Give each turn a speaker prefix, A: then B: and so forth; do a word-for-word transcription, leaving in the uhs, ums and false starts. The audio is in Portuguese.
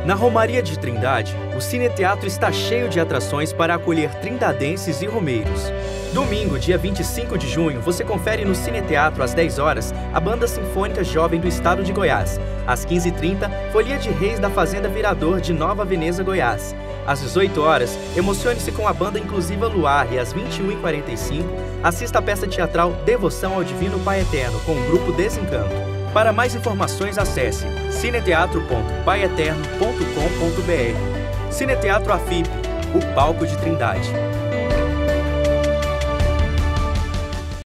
A: Na Romaria de Trindade, o Cineteatro está cheio de atrações para acolher trindadenses e romeiros. Domingo, dia vinte e cinco de junho, você confere no Cineteatro às dez horas a Banda Sinfônica Jovem do Estado de Goiás. Às quinze e trinta, Folia de Reis da Fazenda Virador de Nova Veneza, Goiás. Às dezoito horas, emocione-se com a Banda Inclusiva Luar e às vinte e uma e quarenta e cinco, assista a peça teatral Devoção ao Divino Pai Eterno com o grupo Desencanto. Para mais informações, acesse cineteatro ponto pai eterno ponto com ponto br. Cineteatro A F I P, o palco de Trindade.